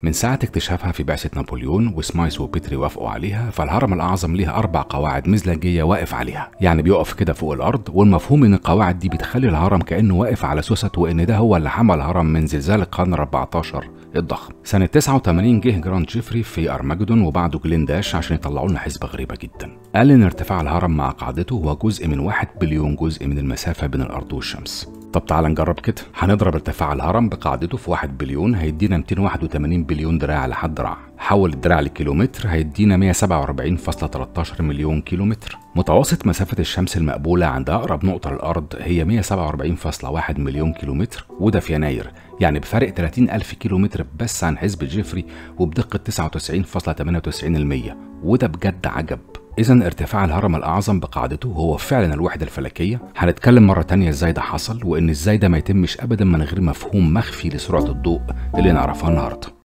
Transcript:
من ساعة اكتشافها في بعثة نابليون وسمايس وبيتري وافقوا عليها، فالهرم الأعظم ليه 4 قواعد مزلجية واقف عليها، يعني بيقف كده فوق الأرض، والمفهوم إن القواعد دي بتخلي الهرم كأنه واقف على سوست، وإن ده هو اللي حمى الهرم من زلزال القرن 14 الضخم. سنة 89 جه جراند جيفري في أرمجدون وبعده جلين داش عشان يطلعوا لنا حسبة غريبة جدا. قال إن ارتفاع الهرم مع قاعدته هو جزء من 1 بليون جزء من المسافة بين الأرض والشمس. طب تعال نجرب كده، هنضرب ارتفاع الهرم بقاعدته في 1 بليون هيدينا 281 بليون دراع لحد دراع، حول الدراع لكيلومتر هيدينا 147.13 مليون كيلومتر. متوسط مسافة الشمس المقبولة عند أقرب نقطة للأرض هي 147.1 مليون كيلومتر، وده في يناير، يعني بفرق 30,000 كيلومتر بس عن حسبة جيفري، وبدقة 99.98%، وده بجد عجب. إذا ارتفاع الهرم الأعظم بقاعدته هو فعلا الوحدة الفلكية. هنتكلم مرة تانية ازاي ده حصل، وإن ازاي ده ما يتمش أبدا من غير مفهوم مخفي لسرعة الضوء اللي نعرفها النهاردة.